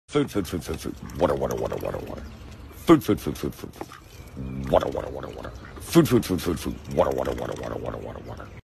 Food, food, food, food, food. Water, water, water, water, water. Food, food, food, food, food, food. Water, water, water, water. Food, food, food, food, food. Water, water, water, water, water, water, water.